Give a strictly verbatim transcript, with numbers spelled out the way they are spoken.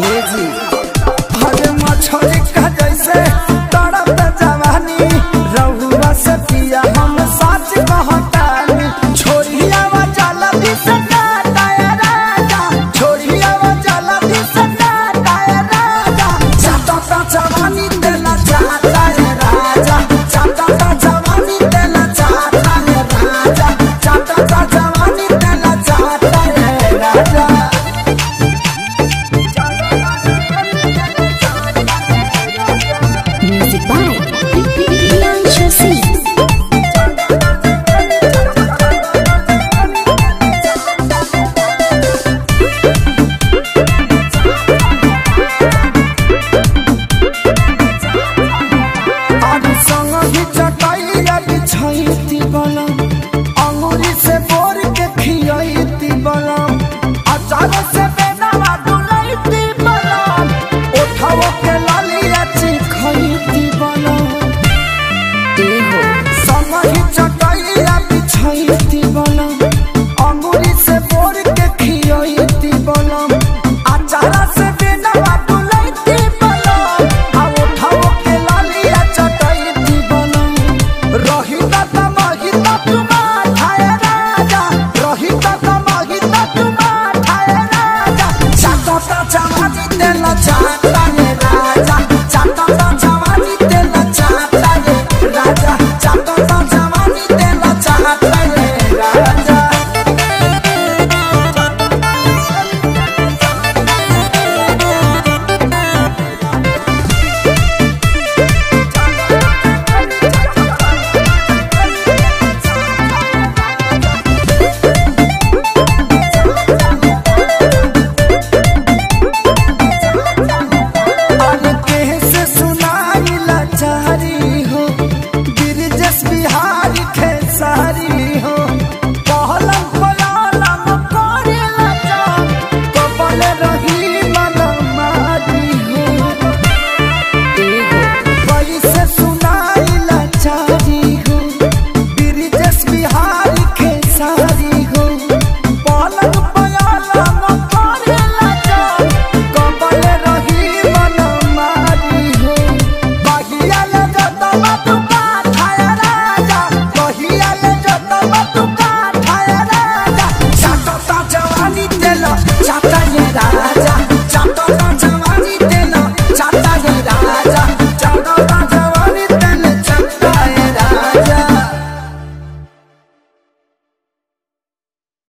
जी हरे मछली का जैसे तड़प जवानी रहुआ से पिया हम साच कहतानी छोरिया वा जाला दी सदा ताया राजा छोरिया वा जाला दी सदा ताया राजा चाटा ता जवानी देना चाहता है राजा चाटा ता जवानी देना चाहता है राजा चाटा ता जवानी देना चाहता है राजा। Music by Bianca C. अंगूरी से बोर के खियाई बलम अचार से